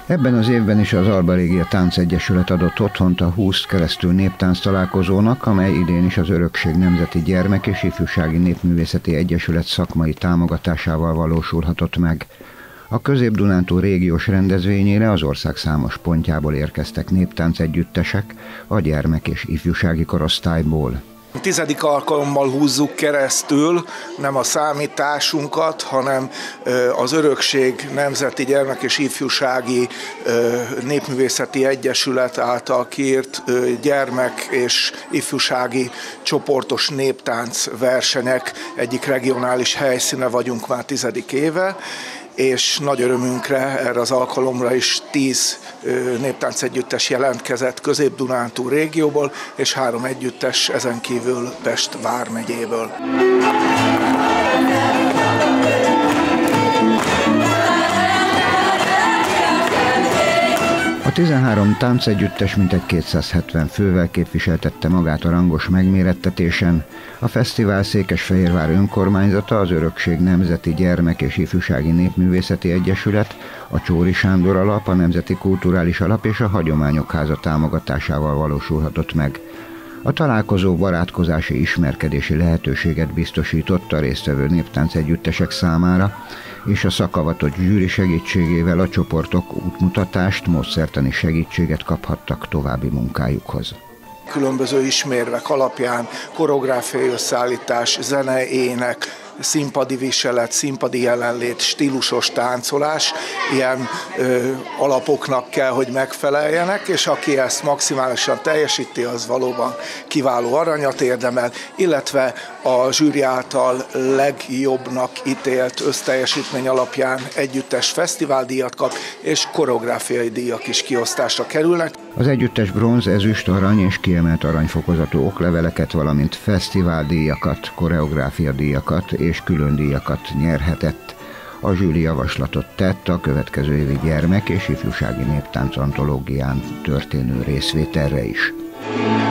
Ebben az évben is az Alba Regia Táncegyesület adott otthont a 20 keresztül néptánc találkozónak, amely idén is az Örökség Nemzeti Gyermek- és Ifjúsági Népművészeti Egyesület szakmai támogatásával valósulhatott meg. A Közép-Dunántúl régiós rendezvényére az ország számos pontjából érkeztek néptáncegyüttesek a gyermek- és ifjúsági korosztályból. 10. alkalommal húzzuk keresztül nem a számításunkat, hanem az Örökség Nemzeti Gyermek- és Ifjúsági Népművészeti Egyesület által kiírt gyermek- és ifjúsági csoportos néptánc versenyek egyik regionális helyszíne vagyunk már 10. éve, és nagy örömünkre erre az alkalomra is 10 néptánc együttes jelentkezett Közép-Dunántúl régióból, és 3 együttes ezen kívül Pest vármegyéből. A 13 táncegyüttes mintegy 270 fővel képviseltette magát a rangos megmérettetésen. A fesztivál Székesfehérvár önkormányzata, az Örökség Nemzeti Gyermek- és Ifjúsági Népművészeti Egyesület, a Csóri Sándor Alap, a Nemzeti Kulturális Alap és a Hagyományok Háza támogatásával valósulhatott meg. A találkozó barátkozási, ismerkedési lehetőséget biztosított a résztvevő néptáncegyüttesek számára, és a szakavatott zsűri segítségével a csoportok útmutatást, módszertani segítséget kaphattak további munkájukhoz. Különböző ismérvek alapján koreográfiai összeállítás, zene, ének, színpadi viselet, színpadi jelenlét, stílusos táncolás, ilyen alapoknak kell, hogy megfeleljenek, és aki ezt maximálisan teljesíti, az valóban kiváló aranyat érdemel, illetve a zsűri által legjobbnak ítélt összteljesítmény alapján együttes fesztiváldíjat kap, és koreográfiai díjak is kiosztásra kerülnek. Az együttes bronz, ezüst, arany és kiemelt aranyfokozatú okleveleket, valamint fesztiváldíjakat, koreográfiadíjakat és külön díjakat nyerhetett. A zsűri javaslatot tett a következő évi gyermek- és ifjúsági néptánc antológián történő részvételre is.